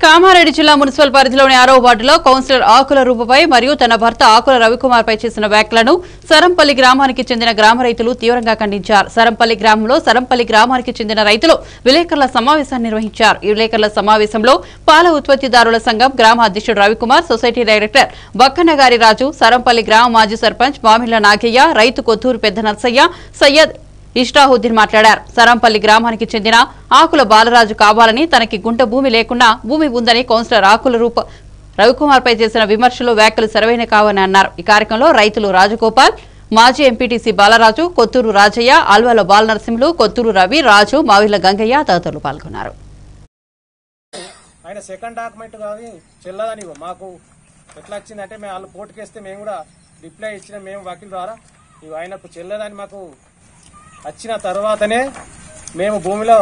కామారెడ్డి జిల్లా మున్సిపల్ పరిధిలోని 6వ వార్డులో కౌన్సిలర్ ఆకుల రూపపై మరియు తన భర్త ఆకుల రవికుమార్ పై చేసిన వ్యాఖ్యలను సరంపల్లి గ్రామానికి చెందిన గ్రామ రైతులు తీవ్రంగా ఖండించారు. సరంపల్లి గ్రామంలో సరంపల్లి గ్రామానికి చెందిన రైతులు విలేకరుల సమావేశాన్ని నిర్వహించారు. ఈ విలేకరుల సమావేశంలో పాల ఉత్పత్తిదారుల సంఘం గ్రామ అధ్యక్షుడు రవికుమార్, సొసైటీ డైరెక్టర్ బక్కనగారి రాజు, సరంపల్లి గ్రామ మాజీ సర్పంచ్ మామిళ్ల నాగయ్య, రైతు కొత్తూరు పెద్ద నర్సయ్య, సయ్యద్ ఇష్టాహుద్దీన్ మాట్లాడారు. సరంపల్లి గ్రామానికి చెందిన ఆకుల బాలరాజు కావాలని, తనకి గుంట భూమి లేకున్నా భూమి ఉందని కౌన్సిలర్ ఆకుల రవికుమార్ పై చేసిన విమర్శలు, వ్యాఖ్యలు సరైన కావని అన్నారు. ఈ కార్యక్రమంలో రైతులు రాజగోపాల్, మాజీ ఎంపీటీసీ బాలరాజు, కొత్తూరు రాజయ్య, ఆల్వాల బాలనరసింహులు, కొత్తూరు రవి, రాజు, మావిళ్ల గంగయ్య తదితరులు పాల్గొన్నారు. ఆయన సెకండ్ డాక్యుమెంట్ కానీ చెల్లదని మాకు ఎట్లా వచ్చిందంటే మేము వాళ్ళు కోర్టుకేస్తే మేము కూడా రిప్లై ఇచ్చిన మేము వకీల్ ద్వారా ఆయనకు చెల్లదని మాకు వచ్చిన తర్వాతనే మేము భూమిలో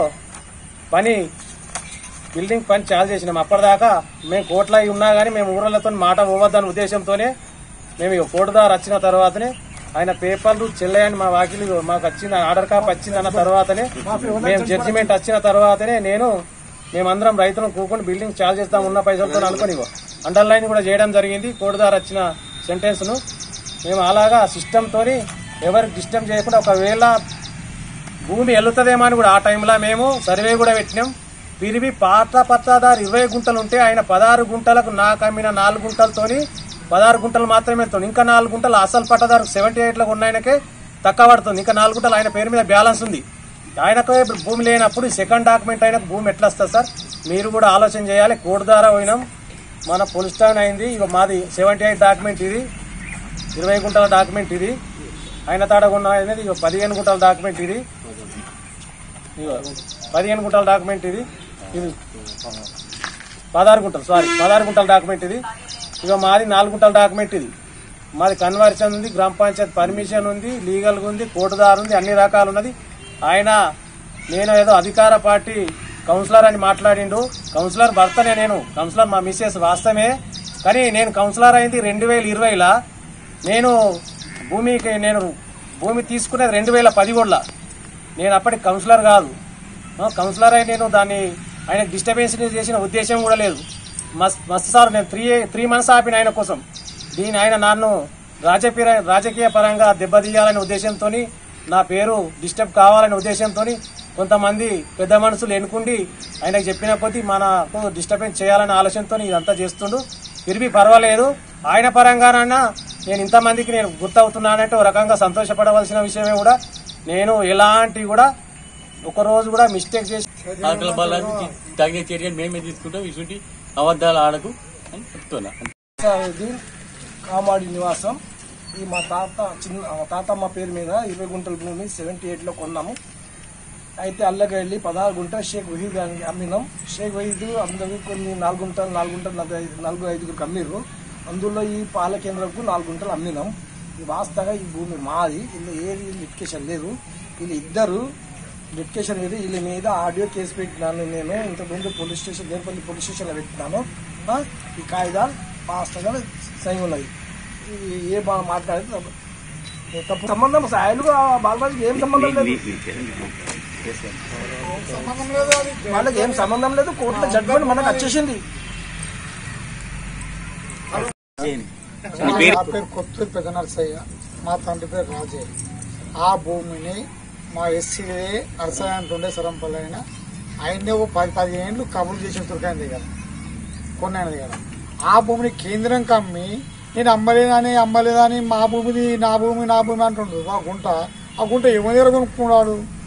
బిల్డింగ్ పని చాలు చేసినాం. అప్పటిదాకా మేము కోట్ల ఉన్నా కానీ మేము ఊరలతో మాట పోవద్దన్న ఉద్దేశంతోనే మేము కోర్టు ద్వారా వచ్చిన తర్వాతనే ఆయన పేపర్లు చెల్లయని మా వాకిలు మాకు వచ్చింది, ఆర్డర్ కాపీ వచ్చిందన్న తర్వాతనే మేము జడ్జిమెంట్ వచ్చిన తర్వాతనే మేమందరం రైతులను కూకొని బిల్డింగ్ చాలు చేస్తాం ఉన్న పైసలతో అనుకుని అండర్లైన్ కూడా చేయడం జరిగింది. కోర్టు ద్వారా వచ్చిన సెంటెన్స్ ను మేము అలాగా సిస్టంతో ఎవరికి డిస్టర్బ్ చేయకుండా, ఒకవేళ భూమి వెళ్తుందేమో అని కూడా ఆ టైంలో మేము సర్వే కూడా పెట్టినాం. విరివి పాత పట్టాదారు 20 గుంటలు ఉంటే ఆయన 16 గుంటలకు నాకు అమ్మిన 4 గుంటలతోని 16 గుంటలు మాత్రమే వెళ్తుంది. ఇంకా 4 గుంటలు అసలు పట్టాదారు 78లకు ఉన్నాయనకే తక్కువ పడుతుంది. ఇంకా 4 గుంటలు ఆయన పేరు మీద బ్యాలెన్స్ ఉంది. ఆయనకు భూమి లేనప్పుడు సెకండ్ డాక్యుమెంట్ అయిన భూమి ఎట్లా వస్తుంది సార్? మీరు కూడా ఆలోచన చేయాలి. కోర్టు ద్వారా పోయినాం, మన పోలీస్ స్టేషన్ అయింది. ఇక మాది 78 డాక్యుమెంట్, ఇది 20 గుంటల డాక్యుమెంట్, ఇది ఆయన తాడగొన్న అనేది 15 గుంటల డాక్యుమెంట్, ఇది 15 గుంటల డాక్యుమెంట్, ఇది 16 గుంటల డాక్యుమెంట్, ఇది ఇక మాది 4 గుంటల డాక్యుమెంట్, ఇది మాది కన్వర్షన్ ఉంది, గ్రామ పంచాయతీ పర్మిషన్ ఉంది, లీగల్గా ఉంది, కోర్టుదారు ఉంది, అన్ని రకాలు ఉన్నది. ఆయన నేను ఏదో అధికార పార్టీ కౌన్సిలర్ అని మాట్లాడిండు. కౌన్సిలర్ భర్తనే నేను, కౌన్సిలర్ మా మిస్సెస్ వాస్తవమే. కానీ నేను కౌన్సిలర్ అయింది 2020లా. నేను భూమి తీసుకునేది 2011 నేను అప్పటికి కౌన్సిలర్ కాదు. కౌన్సిలర్ అయి నేను దాన్ని ఆయనకు డిస్టర్బెన్స్ చేసిన ఉద్దేశం కూడా లేదు. మస్తు సార్ నేను 3 మంత్స్ ఆపిన ఆయన కోసం. ఆయన నన్ను రాజకీయ పరంగా దెబ్బతీయాలనే ఉద్దేశంతో, నా పేరు డిస్టర్బ్ కావాలనే ఉద్దేశంతో కొంతమంది పెద్ద మనుషులు ఎన్నుకుండి ఆయనకు చెప్పిన కొద్దీ మనకు డిస్టర్బెన్స్ చేయాలనే ఆలోచనతో ఇదంతా చేస్తుండు. తిరిగి పర్వాలేదు, ఆయన పరంగానన్నా నేను ఇంతమందికి నేను గుర్తవుతున్నానంటే ఒక రకంగా సంతోషపడవలసిన విషయమే. కూడా నేను ఎలాంటి కూడా ఒకరోజు కూడా మిస్టేక్ చేసి తగిన చర్యలు మేమే తీసుకుంటాం, ఇటువంటి అబద్దాలు ఆడకు అని చెప్తున్నా. కామాడి నివాసం. ఈ మా తాతమ్మ పేరు మీద 20 గుంటల భూమి 78లో కొన్నాము. అయితే అల్లకి వెళ్ళి 16 గుంటలు షేక్ వహీద్ గారికి అమ్మినాం. షేక్ వహీద్ అందరూ కొన్ని 4 గుంటలు 4-5 అమ్మిర్రు. అందులో ఈ పాల కేంద్రంకు 4 గుంటలు అమ్మినాం. ఈ వాస్తవంగా ఈ భూమి మాది, వీళ్ళు ఏది లిటికేషన్ లేదు. వీళ్ళు ఇద్దరు లిటికేషన్ లేదు. వీళ్ళ మీద ఆడియో కేసు పెట్టినాను నేను. ఇంతకుముందు దేవపల్లి పోలీస్ స్టేషన్లో పెట్టినాను. ఈ కాగితాలు వాస్తవంగా సై ఉన్నది. ఏ మాట్లాడితే తప్పు. సంబంధం సాయలుగా బాలరాజుకి ఏం సంబంధం లేదు, వాళ్ళకి ఏం సంబంధం లేదు. కోర్టులో జడ్జిమెంట్ మనకు వచ్చేసింది. నా పేరు కొత్తూరు పెద్ద నర్సయ్య, మా తండ్రి పేరు రాజయ్య. ఆ భూమిని మా ఎస్సీలే నర్సయ్య అంటుండే సరంపల్లి అయినా ఆయనే 10-15 ఏళ్ళు కబులు చేసిన తుర్కాయన దగ్గర కొన్నాయన దగ్గర. ఆ భూమిని కేంద్రం కమ్మి నేను అమ్మలేదని మా భూమిది నా భూమి అంటుండ్రు. ఆ గుంట ఎవరి దగ్గర కొనుక్కున్నాడు?